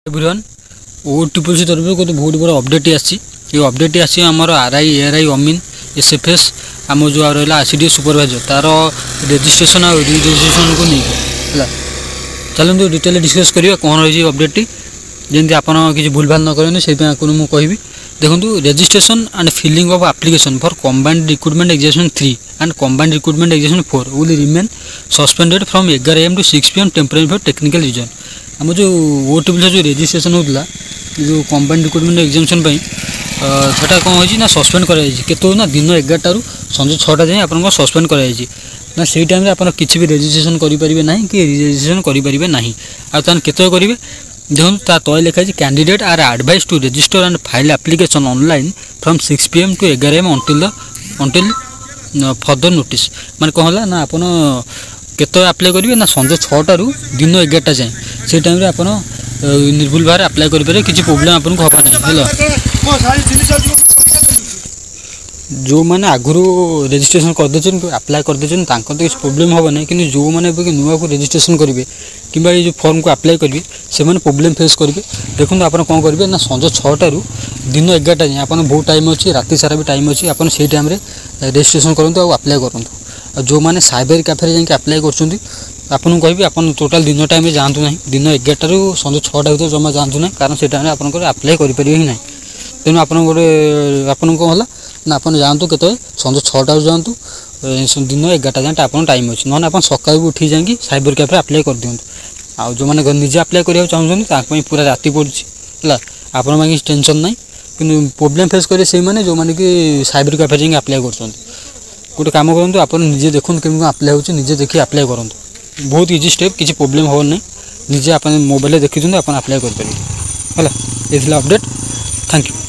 Everyone OTPC तरफ गोटे बहुत बड़ा अपडेट आसी अपडेट आसी आमर RI ARI अमीन SFS आम जो रहा ICDS सुपरवाइजर तार रजिस्ट्रेशन और रजिस्ट्रेशन को नहीं चलते डिटेल डिस्कस करिए कौन रही अपडेट जमी आप किसी भूल भाल न करें से मुझे कहि देखो registration and filling of application for combined recruitment examination 3 and combined recruitment examination 4 will remain suspended from 11 AM to 6 PM temporary for technical reason आम जो OTPC जो रजिस्ट्रेशन होता जो कंबाइंड रिक्रूटमेंट एग्जामिनेशन सेटा कौन होती ना सस्पेंड कर ना दिन 11 रु संजे 6टा जाए आप सस्पेंड कर ना से टाइम आप किसी भी रजिस्ट्रेशन करेंगे ना कि रजिस्ट्रेशन करेंगे ना आते करेंगे देखो ता तले लिखा है candidate are advise to register and file application online from 6 PM to 11 AM until further notice माने कौन है ना आपन केत अप्लाई करेंगे ना संजे 6टा रु दिन 11टा जाए से टाइम आप निर्भुल भाव अप्लाई करेंगे किसी प्रोब्लेम आपको हवा ना जो मैंने आगुरी रजिस्ट्रेशन करदे अप्लाई करदे तो किसी प्रोब्लेम हम ना कि जो मैंने नुआ को रजिस्ट्रेशन करेंगे कि जो फॉर्म को अप्लाई करेंगे से प्रोब्लेम फेस करेंगे देखो आप कौन करेंगे ना संजे 6टा रु दिन 11टा जाए आप बहुत टाइम अच्छी राति सारा भी टाइम अच्छी आप से टाइम रजिस्ट्रेशन करूँ और अप्लाई करूँ जो मैंने साइबर कैफे जाकि अप्लाई कर कहि आप टोटाल दिन टाइम जातु ना दिन 11टा रु संजे 6टा भर जमा जातु ना कारण से टाइम आप अप्लाई करेंगे ही ना तेणु आप कौन है ना आप जातु के संजे 6टा जातु दिन 11टा जाए आप टाइम अच्छे ना आप सका भी उठी जाकि साइबर कैफे अप्लाई कर दिखाँ आ जो मैंने निजे अप्लाई करा चाहूँ पूरा राति पड़े आप टेंशन ना कि प्रोब्लेम फेस करेंगे से मैंने जो मैंने कि साइबर कैफे जाकि अप्लाई कर गोटे कम करूँ आप निजे देखो केमी अप्लाई हो निजे देखिए अप्लाई करूँ बहुत इजी स्टेप किसी प्रोब्लेम हम ना निजे आप मोबाइल देखी आप अप्लाई करेंगे है ये अपडेट थैंक यू।